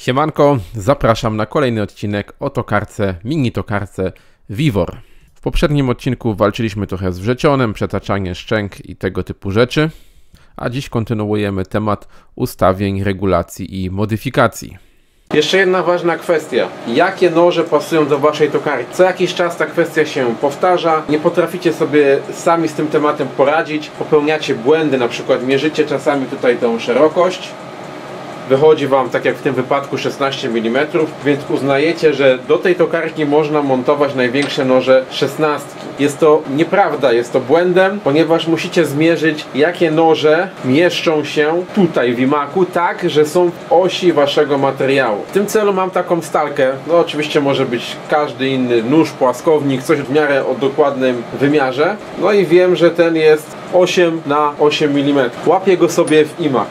Siemanko, zapraszam na kolejny odcinek o tokarce, mini tokarce Vivor. W poprzednim odcinku walczyliśmy trochę z wrzecionem, przetaczanie szczęk i tego typu rzeczy, a dziś kontynuujemy temat ustawień, regulacji i modyfikacji. Jeszcze jedna ważna kwestia. Jakie noże pasują do waszej tokarki? Co jakiś czas ta kwestia się powtarza. Nie potraficie sobie sami z tym tematem poradzić. Popełniacie błędy, na przykład mierzycie czasami tutaj tą szerokość. Wychodzi wam, tak jak w tym wypadku, 16 mm, więc uznajecie, że do tej tokarki można montować największe noże 16. Jest to nieprawda, jest to błędem, ponieważ musicie zmierzyć, jakie noże mieszczą się tutaj w imaku, tak, że są w osi waszego materiału. W tym celu mam taką stalkę, no oczywiście może być każdy inny nóż, płaskownik, coś w miarę o dokładnym wymiarze. No i wiem, że ten jest 8 na 8 mm. Łapię go sobie w imak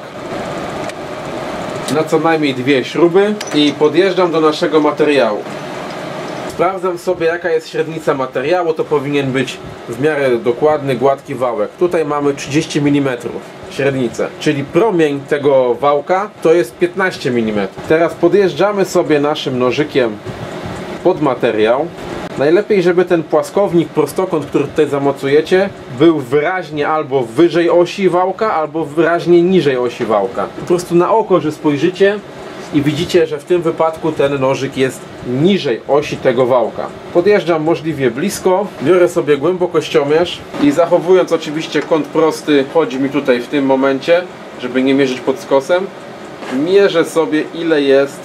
na co najmniej dwie śruby i podjeżdżam do naszego materiału. Sprawdzam sobie, jaka jest średnica materiału. To powinien być w miarę dokładny, gładki wałek. Tutaj mamy 30 mm średnicę, czyli promień tego wałka to jest 15 mm. Teraz podjeżdżamy sobie naszym nożykiem pod materiał. Najlepiej, żeby ten płaskownik, prostokąt, który tutaj zamocujecie, był wyraźnie albo wyżej osi wałka, albo wyraźnie niżej osi wałka. Po prostu na oko, że spojrzycie i widzicie, że w tym wypadku ten nożyk jest niżej osi tego wałka. Podjeżdżam możliwie blisko, biorę sobie głębokościomierz i zachowując oczywiście kąt prosty, chodzi mi tutaj w tym momencie, żeby nie mierzyć pod skosem, mierzę sobie, ile jest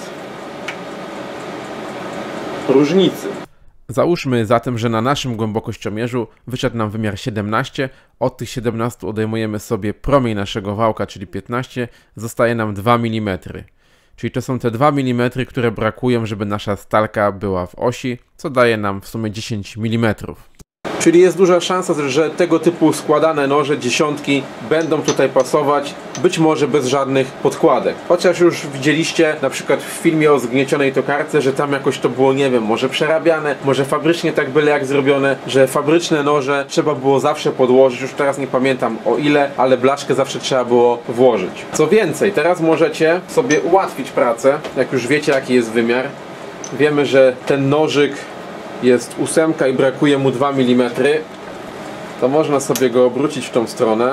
różnicy. Załóżmy zatem, że na naszym głębokościomierzu wyszedł nam wymiar 17, od tych 17 odejmujemy sobie promień naszego wałka, czyli 15, zostaje nam 2 mm. Czyli to są te 2 mm, które brakują, żeby nasza stalka była w osi, co daje nam w sumie 10 mm. Czyli jest duża szansa, że tego typu składane noże, dziesiątki, będą tutaj pasować, być może bez żadnych podkładek. Chociaż już widzieliście na przykład w filmie o zgniecionej tokarce, że tam jakoś to było, nie wiem, może przerabiane, może fabrycznie tak byle jak zrobione, że fabryczne noże trzeba było zawsze podłożyć, już teraz nie pamiętam o ile, ale blaszkę zawsze trzeba było włożyć. Co więcej, teraz możecie sobie ułatwić pracę, jak już wiecie, jaki jest wymiar. Wiemy, że ten nożyk jest 8 i brakuje mu 2 mm, to można sobie go obrócić w tą stronę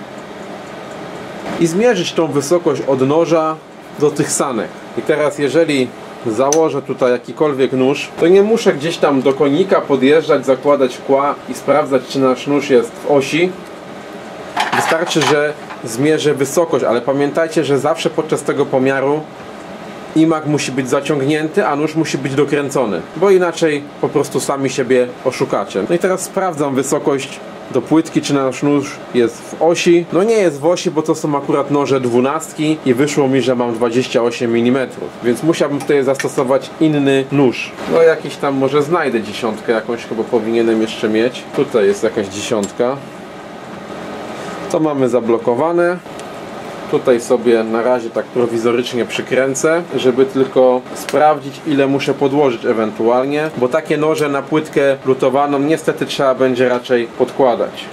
i zmierzyć tą wysokość od noża do tych sanek. I teraz jeżeli założę tutaj jakikolwiek nóż, to nie muszę gdzieś tam do konika podjeżdżać, zakładać kła i sprawdzać, czy nasz nóż jest w osi. Wystarczy, że zmierzę wysokość, ale pamiętajcie, że zawsze podczas tego pomiaru imak musi być zaciągnięty, a nóż musi być dokręcony, bo inaczej po prostu sami siebie oszukacie. No i teraz sprawdzam wysokość do płytki, czy nasz nóż jest w osi. No nie jest w osi, bo to są akurat noże 12 i wyszło mi, że mam 28 mm, więc musiałbym tutaj zastosować inny nóż. No jakiś tam może znajdę dziesiątkę, jakąś chyba powinienem jeszcze mieć. Tutaj jest jakaś dziesiątka. To mamy zablokowane. Tutaj sobie na razie tak prowizorycznie przykręcę, żeby tylko sprawdzić, ile muszę podłożyć ewentualnie, bo takie noże na płytkę lutowaną niestety trzeba będzie raczej podkładać.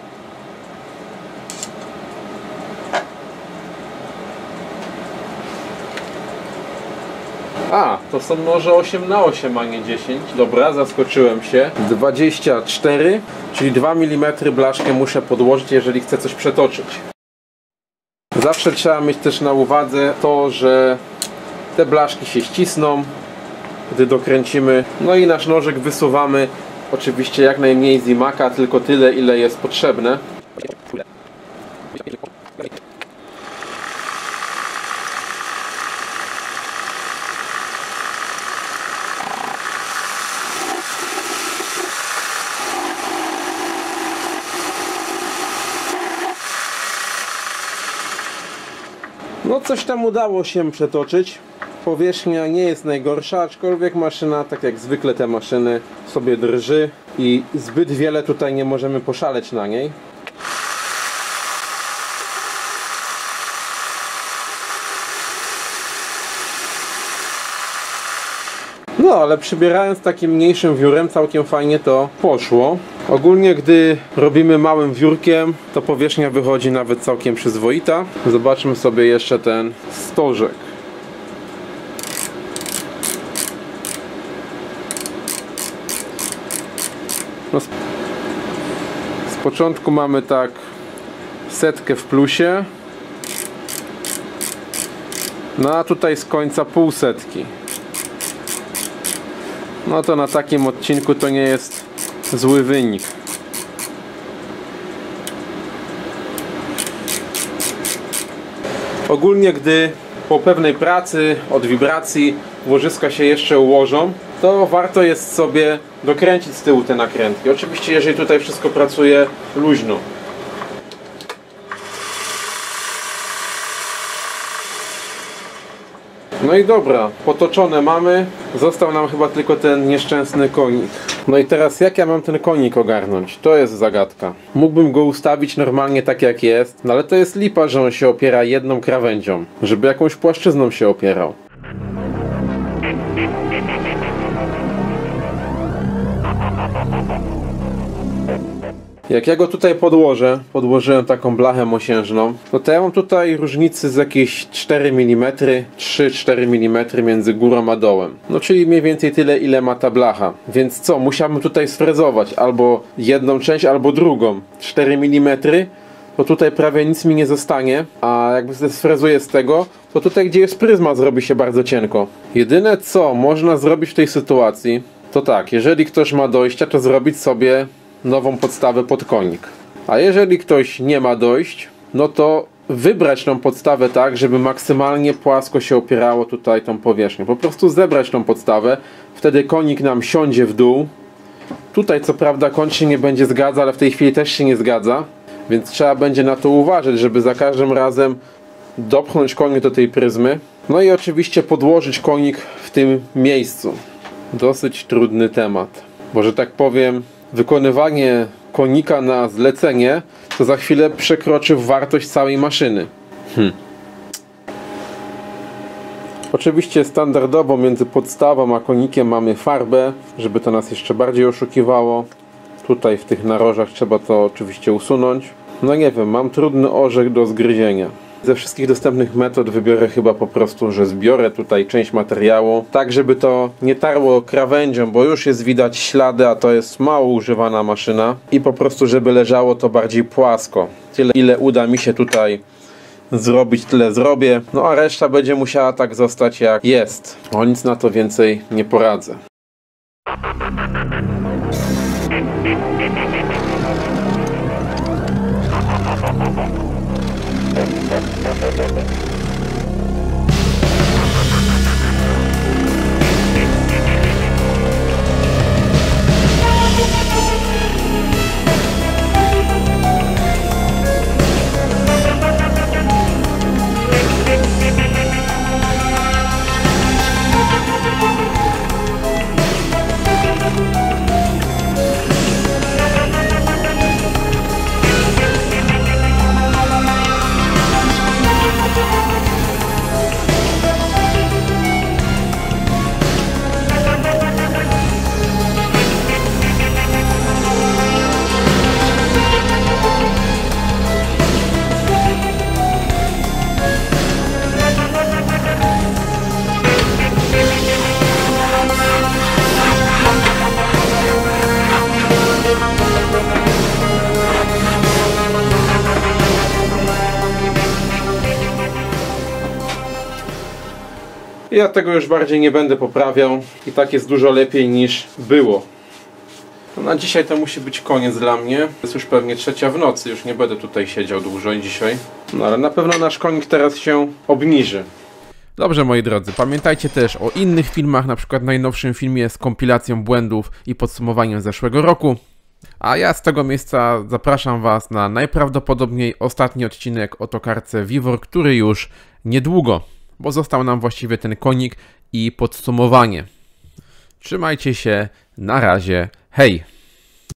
A, to są noże 8 na 8, a nie 10. Dobra, zaskoczyłem się. 24, czyli 2 mm blaszkę muszę podłożyć, jeżeli chcę coś przetoczyć. Zawsze trzeba mieć też na uwadze to, że te blaszki się ścisną, gdy dokręcimy. No i nasz nożyk wysuwamy oczywiście jak najmniej z imaka, tylko tyle, ile jest potrzebne. No coś tam udało się przetoczyć. Powierzchnia nie jest najgorsza, aczkolwiek maszyna, tak jak zwykle te maszyny, sobie drży i zbyt wiele tutaj nie możemy poszaleć na niej. No ale przybierając takim mniejszym wiórem całkiem fajnie to poszło. Ogólnie gdy robimy małym wiórkiem, to powierzchnia wychodzi nawet całkiem przyzwoita. Zobaczmy sobie jeszcze ten stożek. No, z początku mamy tak 100 w plusie. No a tutaj z końca 0,5. No to na takim odcinku to nie jest zły wynik. Ogólnie gdy po pewnej pracy od wibracji łożyska się jeszcze ułożą, to warto jest sobie dokręcić z tyłu te nakrętki. Oczywiście jeżeli tutaj wszystko pracuje luźno. No i dobra, potoczone mamy. Został nam chyba tylko ten nieszczęsny konik. No i teraz jak ja mam ten konik ogarnąć? To jest zagadka. Mógłbym go ustawić normalnie tak jak jest, no ale to jest lipa, że on się opiera jedną krawędzią. Żeby jakąś płaszczyzną się opierał. Jak ja go tutaj podłożyłem taką blachę mosiężną, no to ja mam tutaj różnicy z jakieś 4 mm, 3-4 mm między górą a dołem. No czyli mniej więcej tyle, ile ma ta blacha. Więc co, musiałbym tutaj sfrezować albo jedną część, albo drugą. 4 mm, to tutaj prawie nic mi nie zostanie, a jakby sfrezuję z tego, to tutaj, gdzie jest pryzma, zrobi się bardzo cienko. Jedyne co można zrobić w tej sytuacji, to tak, jeżeli ktoś ma dojścia, to zrobić sobie nową podstawę pod konik. A jeżeli ktoś nie ma dojść, no to wybrać tą podstawę tak, żeby maksymalnie płasko się opierało tutaj tą powierzchnię. Po prostu zebrać tą podstawę, wtedy konik nam siądzie w dół. Tutaj co prawda kąt się nie będzie zgadza, ale w tej chwili też się nie zgadza, więc trzeba będzie na to uważać, żeby za każdym razem dopchnąć konik do tej pryzmy. No i oczywiście podłożyć konik w tym miejscu. Dosyć trudny temat, bo że tak powiem, wykonywanie konika na zlecenie to za chwilę przekroczy wartość całej maszyny. Oczywiście standardowo między podstawą a konikiem mamy farbę, żeby to nas jeszcze bardziej oszukiwało. Tutaj w tych narożach trzeba to oczywiście usunąć. No nie wiem, mam trudny orzech do zgryzienia. Ze wszystkich dostępnych metod wybiorę chyba po prostu, że zbiorę tutaj część materiału, tak żeby to nie tarło krawędzią, bo już jest widać ślady, a to jest mało używana maszyna. I po prostu, żeby leżało to bardziej płasko. Tyle, ile uda mi się tutaj zrobić, tyle zrobię. No a reszta będzie musiała tak zostać jak jest. O nic na to więcej nie poradzę. Ja tego już bardziej nie będę poprawiał i tak jest dużo lepiej niż było. No na dzisiaj to musi być koniec dla mnie. Jest już pewnie 3 w nocy, już nie będę tutaj siedział dłużej dzisiaj. No ale na pewno nasz konik teraz się obniży. Dobrze moi drodzy, pamiętajcie też o innych filmach, na przykład najnowszym filmie z kompilacją błędów i podsumowaniem zeszłego roku. A ja z tego miejsca zapraszam Was na najprawdopodobniej ostatni odcinek o tokarce Vivor, który już niedługo, bo został nam właściwie ten konik i podsumowanie. Trzymajcie się, na razie, hej!